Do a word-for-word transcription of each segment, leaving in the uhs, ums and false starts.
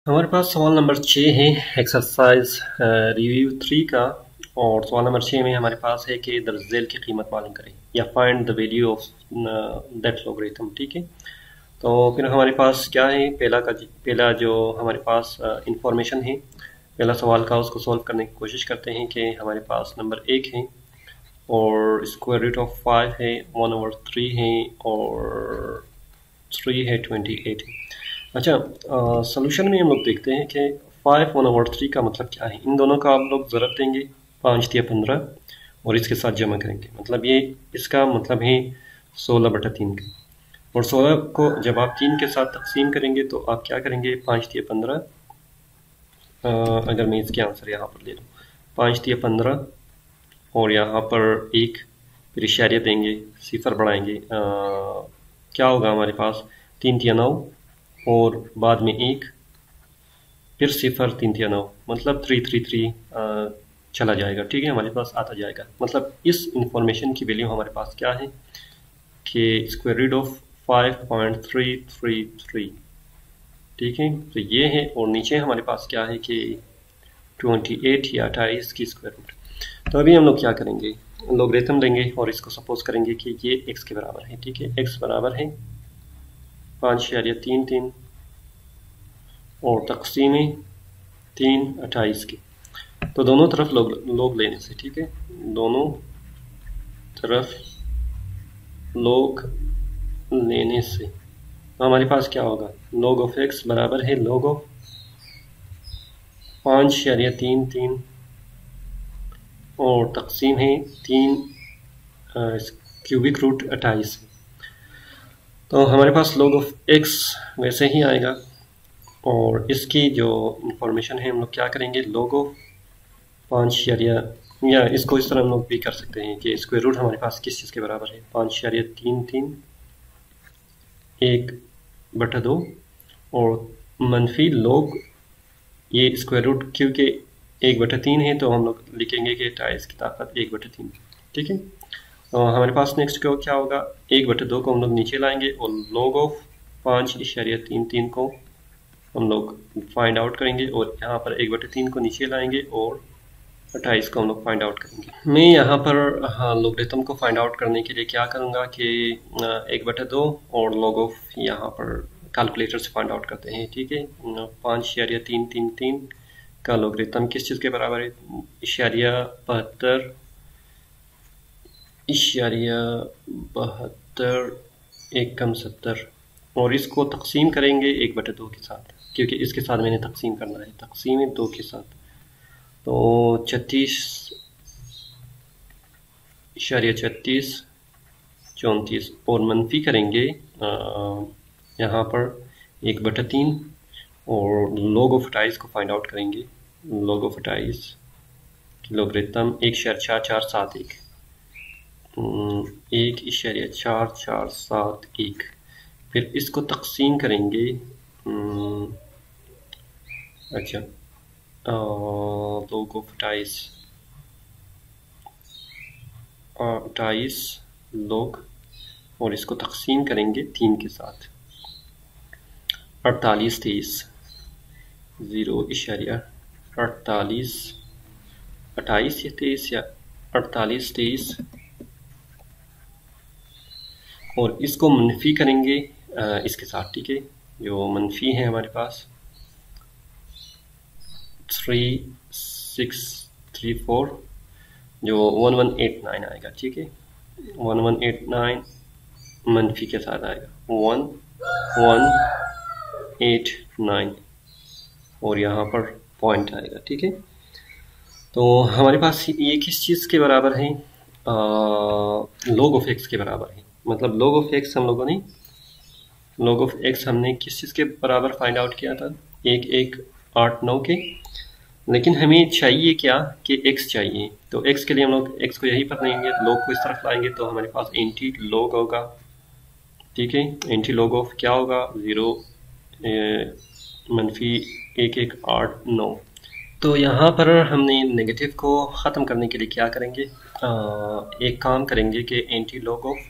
हमारे पास सवाल नंबर छः है एक्सरसाइज रिव्यू थ्री का। और सवाल नंबर छः में हमारे पास है कि दर्ज झेल की कीमत मालूम करें या find the value of that logarithm. ठीक है, तो फिर हमारे पास क्या है, पहला का पहला जो हमारे पास इंफॉर्मेशन है पहला सवाल का, उसको सॉल्व करने की कोशिश करते हैं कि हमारे पास नंबर एक है और स्क्वायर रूट ऑफ फाइव है, वन ओवर थ्री है और थ्री है, ट्वेंटी एट है। अच्छा, सोल्यूशन में हम लोग देखते हैं कि फाइव वन ओवर थ्री का मतलब क्या है। इन दोनों का आप लोग ज़रूरत देंगे पाँच दिया पंद्रह और इसके साथ जमा करेंगे, मतलब ये इसका मतलब है सोलह बटा तीन का। और सोलह को जब आप तीन के साथ तकसीम करेंगे तो आप क्या करेंगे, पाँच दिया पंद्रह, अगर मैं इसके आंसर यहाँ पर ले लूँ, पाँच दिया पंद्रह और यहाँ पर एक, फिर इशारिया देंगे, सिफर बढ़ाएंगे, आ, क्या होगा हमारे पास, तीन तिया नौ और बाद में एक, फिर सिफर, तीन तिया नौ, मतलब थ्री थ्री थ्री चला जाएगा। ठीक है, हमारे पास आता जाएगा। मतलब इस इंफॉर्मेशन की वैल्यू हमारे पास क्या है कि square root of five point three three three. ठीक है, तो ये है। और नीचे हमारे पास क्या है कि ट्वेंटी एट या अट्ठाईस की स्क्वायर रूट। तो अभी हम लोग क्या करेंगे, लॉगरिथम लेंगे और इसको सपोज करेंगे कि ये x के बराबर है। ठीक है, x बराबर है पाँच इशारिया तीन तीन और तकसीम तीन अट्ठाईस की। तो दोनों तरफ लोग लोग लेने से, ठीक है, दोनों तरफ लोग लेने से तो हमारे पास क्या होगा, log ऑफ x बराबर है log ऑफ पाँच इशारिया तीन तीन और तकसीम है तीन क्यूबिक रूट अट्ठाईस। तो हमारे पास log ऑफ x वैसे ही आएगा और इसकी जो इंफॉर्मेशन है हम लोग क्या करेंगे, log ऑफ पाँच इशारिया, या इसको इस तरह हम लोग भी कर सकते हैं कि स्क्वायर रूट हमारे पास किस चीज़ के बराबर है, पाँच इशारिया तीन तीन एक बटा दो और मनफी log ये स्क्वायर रूट, क्योंकि एक बटा तीन है तो हम लोग लिखेंगे कि अट्ठाईस की ताकत एक बटा तीन। ठीक है, तो हमारे पास नेक्स्ट को क्या होगा, एक बटे दो को हम लोग नीचे लाएंगे और log ऑफ पाँच इशारिया तीन तीन को हम लोग फाइंड आउट करेंगे और यहाँ पर एक बटे तीन को नीचे लाएंगे और अट्ठाईस को हम लोग फाइंड आउट करेंगे। मैं यहाँ पर हाँ लॉगरिथम को फाइंड आउट करने के लिए क्या करूँगा कि एक बटे दो और log ऑफ यहाँ पर कैलकुलेटर से फाइंड आउट करते हैं। ठीक है, पाँच इशारिया तीन तीन तीन का लॉगरिथम किस चीज़ के बराबर है, इशारिया बहत्तर इशारिया बहत्तर एक कम सत्तर, और इसको तकसीम करेंगे एक बटे दो के साथ, क्योंकि इसके साथ मैंने तकसीम करना है, तकसीम दो के साथ। तो छत्तीस इशारिया छत्तीस चौंतीस और मनफी करेंगे यहाँ पर एक बटा तीन और log ऑफ अट्ठाईस को फाइंड आउट करेंगे, log ऑफ अट्ठाईस की लॉगरिथम एक इशारिया चार चार सात एक, एक इशारिया चार चार सात एक, फिर इसको तकसीम करेंगे, अच्छा log ऑफ अट्ठाईस अट्ठाईस log और इसको तकसीम करेंगे तीन के साथ, अड़तालीस तेईस ज़ीरो इशारिया अड़तालीस अट्ठाईस या तेईस या अड़तालीस तेईस और इसको मनफी करेंगे आ, इसके साथ। ठीक है, जो मनफी है हमारे पास थ्री सिक्स थ्री फोर जो वन वन एट नाइन आएगा। ठीक है, वन वन एट नाइन मनफी के साथ आएगा वन वन एट नाइन और यहाँ पर पॉइंट आएगा। ठीक है, तो हमारे पास ये किस चीज़ के बराबर है, log ऑफ x के बराबर है। मतलब log ऑफ x हम लोगों ने log ऑफ x हमने किस चीज़ के बराबर फाइंड आउट किया था, एक एक आठ नौ के, लेकिन हमें चाहिए क्या कि x चाहिए। तो x के लिए हम लोग x को यहीं पर लेंगे, log को इस तरफ लाएंगे तो हमारे पास एंटी log होगा। ठीक है, एंटी log ऑफ क्या होगा, ज़ीरो मनफी एक एक आठ नौ। तो यहाँ पर हमने नेगेटिव को ख़त्म करने के लिए क्या करेंगे, आ, एक काम करेंगे कि anti log of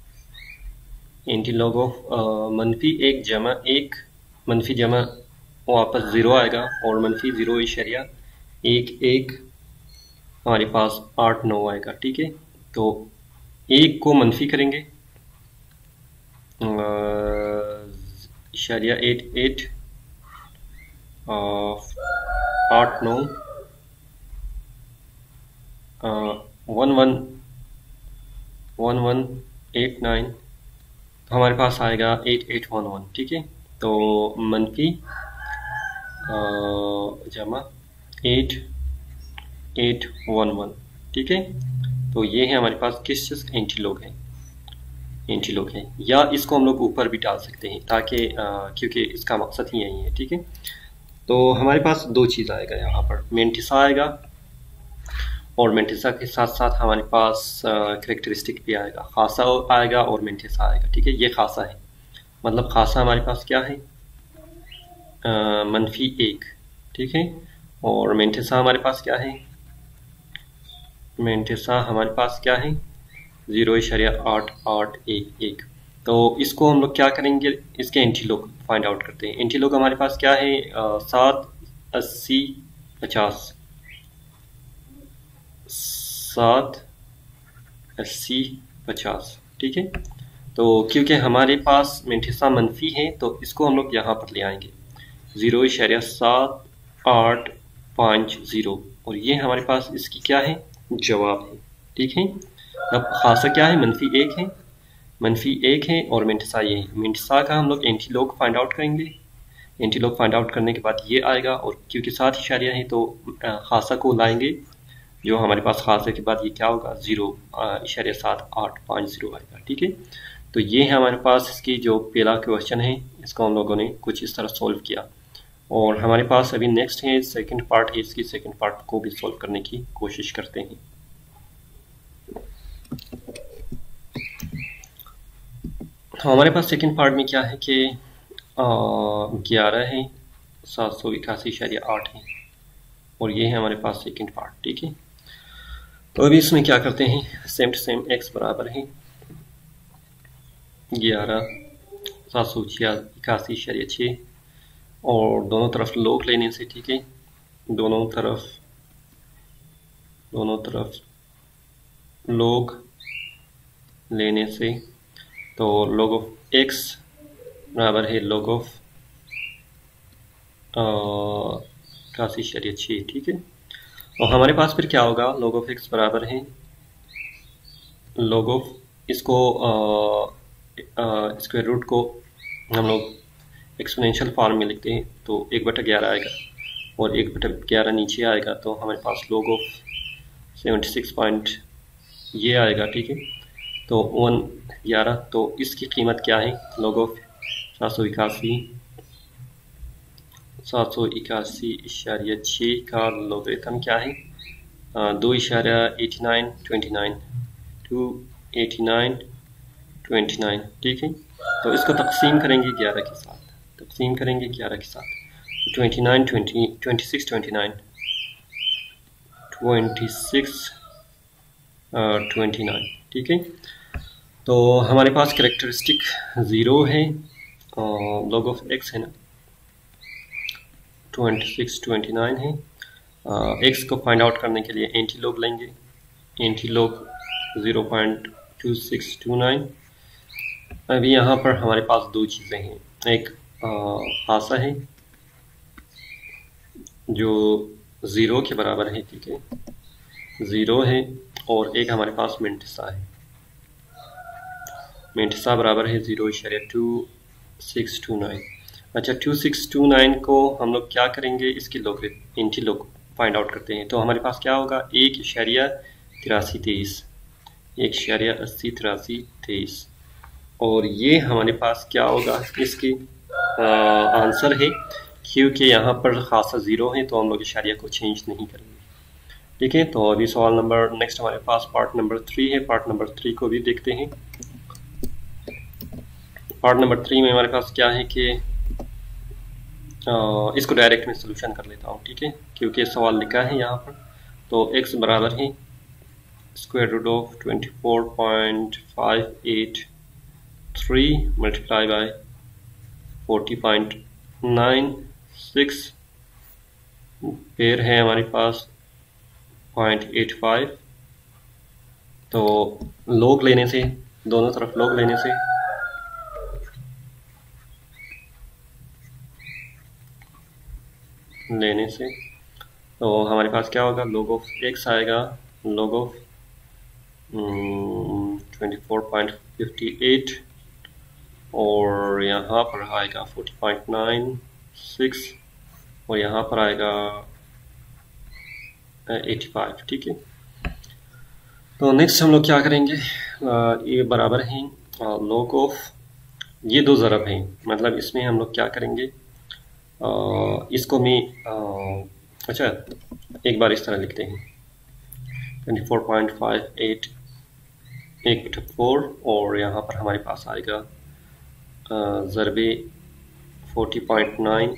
anti log of मनफी एक जमा एक मनफी जमा वापस ज़ीरो आएगा और मनफी ज़ीरो इशारिया एक एक हमारे पास आठ नौ आएगा। ठीक है, तो एक को मनफी करेंगे इशारिया एट एट आठ नौ one one one one eight nine, तो हमारे पास आएगा एट एट वन वन। ठीक है, तो मनफी जमा एट एट वन वन। ठीक है, तो ये है हमारे पास किस चीज़ एंटी लॉग है, एंटी लॉग है, या इसको हम लोग ऊपर भी डाल सकते हैं ताकि क्योंकि इसका मकसद ही यही है। ठीक है, तो हमारे पास दो चीज़ आएगा यहाँ पर, मेंटिसा आएगा और मेंटिसा के साथ साथ हमारे पास करेक्टरिस्टिक भी आएगा, खासा आएगा और मेंटिसा आएगा। ठीक है, ये खासा है, मतलब खासा हमारे पास क्या है, आ, मनफी एक। ठीक है, और मेंटिसा हमारे पास क्या है, मेंटिसा हमारे पास क्या है ज़ीरो इशारिया आठ आठ एक एक। तो इसको हम लोग क्या करेंगे, इसके एंटी लॉग फाइंड आउट करते हैं। एंटी लॉग हमारे पास क्या है, सात अस्सी पचास, सात अस्सी पचास। ठीक है, तो क्योंकि हमारे पास मेंटिसा मनफी है तो इसको हम लोग यहाँ पर ले आएंगे ज़ीरो इशारिया सात आठ पाँच ज़ीरो, और ये हमारे पास इसकी क्या है, जवाब है। ठीक है, अब खासा क्या है, मनफी एक है, मनफी एक है और मेंटिसा ये है। मेंटिसा का हम लोग एंटी लॉग फाइंड आउट करेंगे, एंटी लॉग फाइंड आउट करने के बाद ये आएगा, और क्योंकि सात इशारिया है तो खासा को लाएंगे, जो हमारे पास खासे के बाद ये क्या होगा, ज़ीरो इशारिया सात आठ पाँच ज़ीरो आएगा। ठीक है, तो ये है हमारे पास इसकी जो पहला क्वेश्चन है, इसको हम लोगों ने कुछ इस तरह सॉल्व किया, और हमारे पास अभी नेक्स्ट है सेकंड पार्ट है, इसकी सेकंड पार्ट को भी सॉल्व करने की कोशिश करते हैं। हमारे पास सेकंड पार्ट में क्या है कि ग्यारह है, सात सौ इक्यासी इशारिया आठ है, और ये है हमारे पास सेकंड पार्ट। ठीक है, तो अभी इसमें क्या करते हैं, सेम टू सेम एक्स बराबर है ग्यारह सात सौ इक्यासी इशारिया छः, और दोनों तरफ लॉग लेने से, ठीक है, दोनों तरफ दोनों तरफ लॉग लेने से, तो log ऑफ x बराबर है log ऑफ इक्यासी इशारिया छः। ठीक है, और हमारे पास फिर क्या होगा, log ऑफ x बराबर है log ऑफ, इसको स्क्वायर रूट को हम लोग एक्सपोनेंशियल फॉर्म में लिखते हैं, तो एक बटा ग्यारह आएगा और एक बटा ग्यारह नीचे आएगा, तो हमारे पास log of seventy six point ये आएगा। ठीक है, तो वन ग्यारह, तो इसकी कीमत क्या है, log ऑफ सात सौ इक्यासी सात सौ इक्यासी इशारिया छः का लोगरिथम क्या है, दो इशारिया eighty nine twenty nine two eighty nine twenty nine. ठीक है, तो इसको तकसीम करेंगे ग्यारह के साथ, तकसीम करेंगे ग्यारह के साथ, twenty nine twenty twenty six twenty nine twenty six twenty nine. ठीक है, तो हमारे पास करेक्टरिस्टिक ज़ीरो है, log ऑफ x है ना, ट्वेंटी सिक्स ट्वेंटी नाइन है, x को फाइंड आउट करने के लिए एंटी लॉग लेंगे, anti log zero point two six two nine. अभी यहाँ पर हमारे पास दो चीज़ें हैं, एक खासा है जो ज़ीरो के बराबर है, ठीक है, ज़ीरो है, और एक हमारे पास मेंटिसा है, मेंटिसा बराबर है ज़ीरो इशारिया टू सिक्स टू नाइन। अच्छा, टू सिक्स टू नाइन को हम लोग क्या करेंगे, इसकी log anti log find out करते हैं, तो हमारे पास क्या होगा, एक इशारिया तिरासी तेईस, एक इशारिया अस्सी तिरासी तेईस, और ये हमारे पास क्या होगा, इसकी आंसर है, क्योंकि यहाँ पर खासा ज़ीरो है तो हम लोग इशारिया को चेंज नहीं करेंगे। ठीक है, तो अभी सवाल नंबर नेक्स्ट हमारे पास पार्ट नंबर थ्री है, पार्ट नंबर थ्री को भी देखते हैं। पार्ट नंबर थ्री में हमारे पास क्या है कि आ, इसको डायरेक्ट में सोल्यूशन कर लेता हूँ। ठीक है, क्योंकि सवाल लिखा है यहाँ पर, तो x बराबर है square root of twenty four point five eight three multiply by forty point nine six, pair है हमारे पास पॉइंट एट फाइव। तो लॉग लेने से, दोनों तरफ लॉग लेने से लेने से तो हमारे पास क्या होगा, log ऑफ x आएगा log of twenty four point fifty eight और यहाँ पर आएगा फोर्टी पॉइंट नाइन सिक्स और यहाँ पर आएगा एटी फाइव। ठीक है, तो नेक्स्ट हम लोग क्या करेंगे, आ, ये बराबर हैं log ऑफ, ये दो ज़रब हैं, मतलब इसमें हम लोग क्या करेंगे, आ, इसको मैं आ, अच्छा एक बार इस तरह लिखते हैं, twenty four point five eight एक बटे फोर और यहाँ पर हमारे पास आएगा ज़रबे फोर्टी पॉइंट नाइन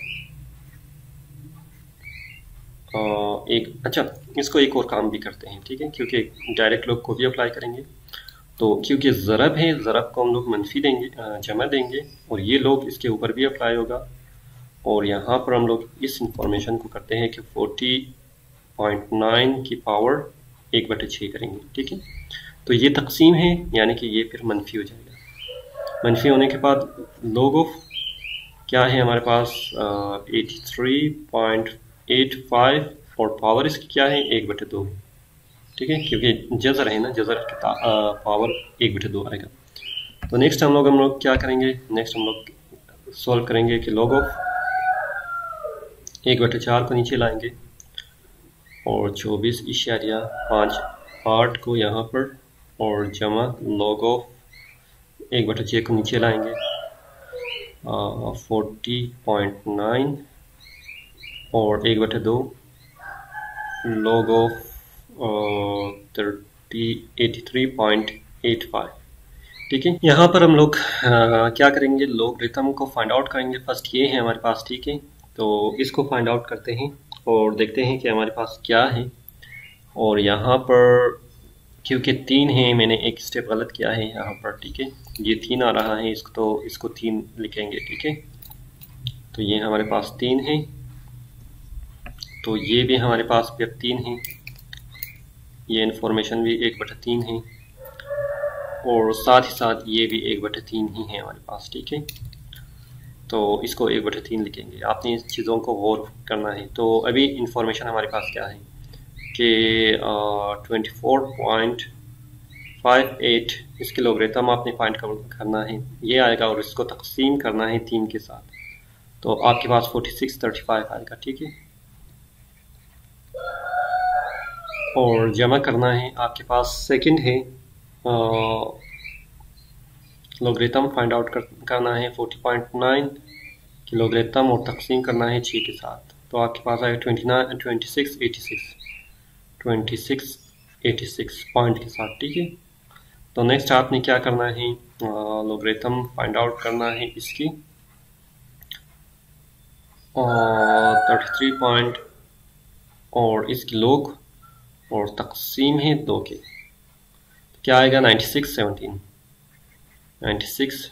एक। अच्छा, इसको एक और काम भी करते हैं, ठीक है, क्योंकि डायरेक्ट लोग को भी अप्लाई करेंगे, तो क्योंकि ज़रब है, ज़रब को हम लोग मनफी देंगे, जमा देंगे और ये लोग इसके ऊपर भी अप्लाई होगा और यहाँ पर हम लोग इस इंफॉर्मेशन को करते हैं कि फोर्टी पॉइंट नाइन की पावर एक बटे छः करेंगे। ठीक है, तो ये तकसीम है, यानी कि ये फिर मनफी हो जाएगा। मनफी होने के बाद log ऑफ क्या है हमारे पास eighty three point eight five और पावर इसकी क्या है, एक बटे दो। ठीक है, क्योंकि जज़र है ना, जज़र की पावर एक बटे दो आएगा। तो नेक्स्ट हम लोग हम लोग क्या करेंगे, नेक्स्ट हम लोग सॉल्व करेंगे कि log ऑफ एक बटे चार को नीचे लाएंगे और चौबीस इशारिया पाँच आठ को यहाँ पर और जमा log ऑफ एक बटे छः को नीचे लाएंगे फोर्टी पॉइंट नाइन और एक बटे दो log of thirty eighty three point eight five. ठीक है, यहाँ पर हम लोग आ, क्या करेंगे, लॉगरिथम को फाइंड आउट करेंगे। फर्स्ट ये है हमारे पास, ठीक है, तो इसको फाइंड आउट करते हैं और देखते हैं कि हमारे पास क्या है। और यहाँ पर क्योंकि तीन है, मैंने एक स्टेप गलत किया है यहाँ पर। ठीक है, ये तीन आ रहा है, इसको तो इसको तीन लिखेंगे। ठीक है, तो ये हमारे पास तीन है, तो ये भी हमारे पास फिर तीन है, ये इन्फॉर्मेशन भी एक बटे तीन है और साथ ही साथ ये भी एक बटे तीन ही है हमारे पास। ठीक है, तो इसको एक बटे तीन लिखेंगे। आपने इस चीज़ों को गौर करना है। तो अभी इंफॉर्मेशन हमारे पास क्या है कि twenty four point five eight इसके लॉगरिथम आपने फाइंड करना है, ये आएगा और इसको तकसीम करना है तीन के साथ, तो आपके पास फोर्टी सिक्स थर्टी फाइव आएगा। ठीक है, और जमा करना है, आपके पास सेकंड है, लॉगरिथम फाइंड आउट कर, करना है फोर्टी पॉइंट नाइन की लॉगरिथम और तकसीम करना है छः के साथ, तो आपके पास आएगा twenty nine twenty six eighty six twenty six eighty six point के साथ। ठीक है, तो नेक्स्ट आपने क्या करना है, लॉगरिथम फाइंड आउट करना है इसकी थर्टी थ्री पॉइंट और इसकी लॉग और तकसीम है दो के, क्या आएगा ninety six seventeen ninety six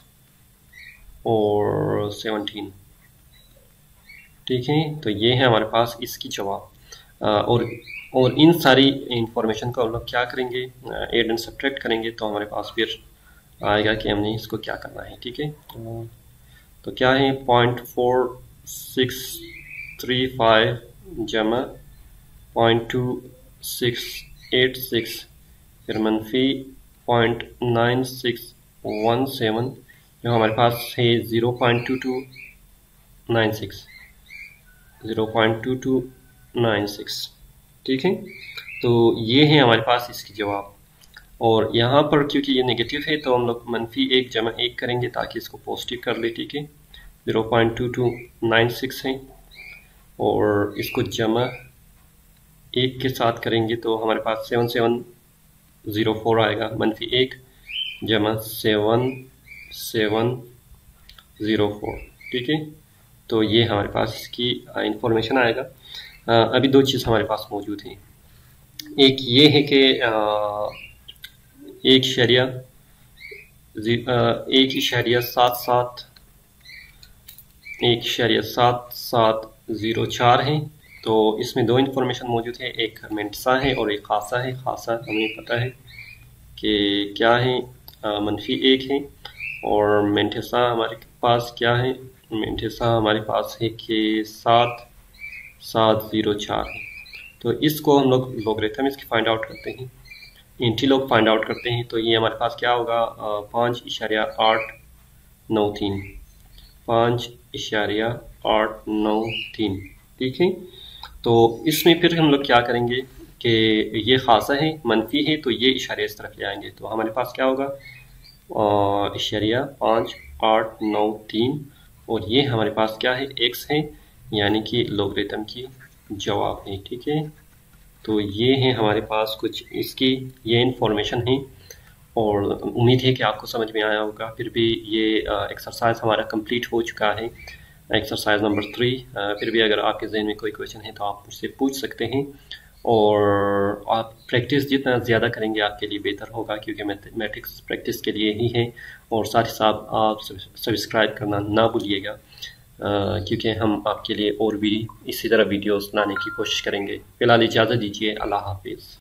और सेवनटीन। ठीक है, तो ये है हमारे पास इसकी जवाब। और और इन सारी इंफॉर्मेशन को हम लोग क्या करेंगे, एड एंड सब्ट्रैक्ट करेंगे, तो हमारे पास फिर आएगा कि हमने इसको क्या करना है। ठीक है, तो क्या है, point four six three five जमा point two six eight six फिर मनफी point nine six one seven, जो हमारे पास है zero point two two nine six zero point two two nine six. ठीक है, तो ये है हमारे पास इसकी जवाब। और यहाँ पर क्योंकि ये नेगेटिव है तो हम लोग मनफी एक जमा एक करेंगे ताकि इसको पॉजिटिव कर ले। ठीक है, zero point two two nine six है और इसको जमा एक के साथ करेंगे तो हमारे पास सेवन सेवन ज़ीरो फोर आएगा, मनफी एक जमा सेवन सेवन ज़ीरो फोर। ठीक है, तो ये हमारे पास इसकी इंफॉर्मेशन आएगा। आ, अभी दो चीज़ हमारे पास मौजूद हैं, एक ये है कि एक शरिया एक इशारिया सात सात एक शरिया सात सात ज़ीरो चार हैं। तो इसमें दो इन्फॉर्मेशन मौजूद है, एक मेंटसा है और एक खासा है। खासा हमें पता है कि क्या है, मनफी एक है, और मेंटसा हमारे पास क्या है, मेंटसा हमारे पास है कि सात सात ज़ीरो चार है। तो इसको हम लोग लोगरिथम इसकी फाइंड आउट करते हैं, इंटी लॉग फाइंड आउट करते हैं। तो ये हमारे पास क्या होगा, पाँच इशारिया आठ नौ तीन, पाँच इशारिया आठ नौ तीन, ठीक है। तो इसमें फिर हम लोग क्या करेंगे कि ये खासा है, मनफी है, तो ये इशारे इस तरफ ले आएंगे। तो हमारे पास क्या होगा, इशारिया पाँच आठ नौ तीन, और ये हमारे पास क्या है, एक्स है, यानी कि लोगरिथम की जवाब है, ठीक है। तो ये है हमारे पास कुछ इसकी ये इंफॉर्मेशन है, और उम्मीद है कि आपको समझ में आया होगा। फिर भी ये एक्सरसाइज हमारा कंप्लीट हो चुका है, एक्सरसाइज नंबर थ्री। फिर भी अगर आपके जहन में कोई क्वेश्चन है तो आप मुझसे पूछ सकते हैं, और आप प्रैक्टिस जितना ज़्यादा करेंगे आपके लिए बेहतर होगा, क्योंकि मैथमेटिक्स प्रैक्टिस के लिए ही है। और साथ ही साथ आप सब्सक्राइब करना ना भूलिएगा, क्योंकि हम आपके लिए और भी इसी तरह वीडियोस लाने की कोशिश करेंगे। फिलहाल इजाज़त दीजिए, अल्लाह हाफिज़।